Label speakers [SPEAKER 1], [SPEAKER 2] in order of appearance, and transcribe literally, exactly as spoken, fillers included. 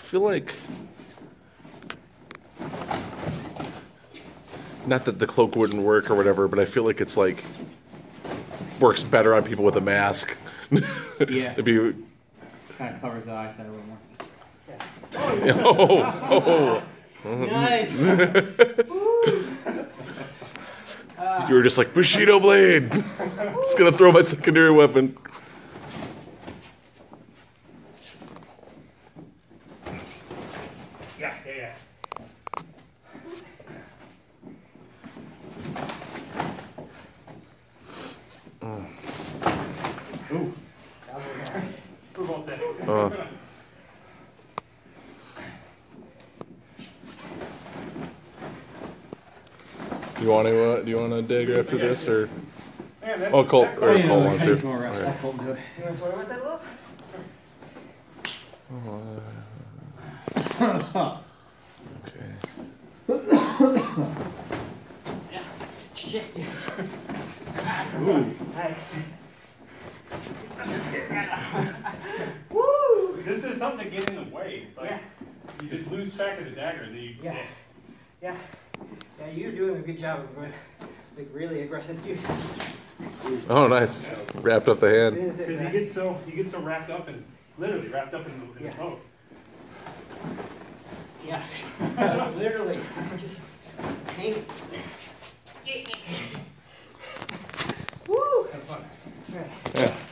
[SPEAKER 1] feel like, not that the cloak wouldn't work or whatever, but I feel like it's like works better on people with a mask.
[SPEAKER 2] Yeah.
[SPEAKER 1] It'd be
[SPEAKER 2] kind of covers the eyesight a little more.
[SPEAKER 1] Yeah. Oh, oh.
[SPEAKER 2] Nice.
[SPEAKER 1] You were just like Bushido blade. Just gonna throw my secondary weapon.
[SPEAKER 3] Yeah, yeah, yeah.
[SPEAKER 1] Oh.
[SPEAKER 3] Ooh. We're both dead.
[SPEAKER 1] Uh. You want to? Uh, do you want a dagger after this, or?
[SPEAKER 3] Man,
[SPEAKER 1] Oh, Colt. Or
[SPEAKER 2] Yeah,
[SPEAKER 1] Colt
[SPEAKER 2] I
[SPEAKER 1] wants
[SPEAKER 2] need
[SPEAKER 1] to.
[SPEAKER 2] some more rest.
[SPEAKER 1] Right.
[SPEAKER 2] I'll Colt do it.
[SPEAKER 4] You want to toy with that little?
[SPEAKER 1] Okay.
[SPEAKER 4] Yeah. Shit.
[SPEAKER 3] Ooh.
[SPEAKER 4] Nice.
[SPEAKER 3] Woo! This is something to get in the way. It's like
[SPEAKER 4] Yeah.
[SPEAKER 3] you just lose track of the dagger and then you
[SPEAKER 4] Yeah. Yeah. Yeah, you're doing a good job of going, like, really aggressive use.
[SPEAKER 1] Oh, nice. Wrapped up the
[SPEAKER 4] As
[SPEAKER 1] hand.
[SPEAKER 4] soon as it,
[SPEAKER 3] Because
[SPEAKER 4] uh,
[SPEAKER 3] you get so you get so wrapped up and literally wrapped up in the, in
[SPEAKER 4] Yeah.
[SPEAKER 3] the cloak.
[SPEAKER 4] Yeah. Literally. Just hang. Woo!
[SPEAKER 3] Have fun.
[SPEAKER 4] Right.
[SPEAKER 1] Yeah.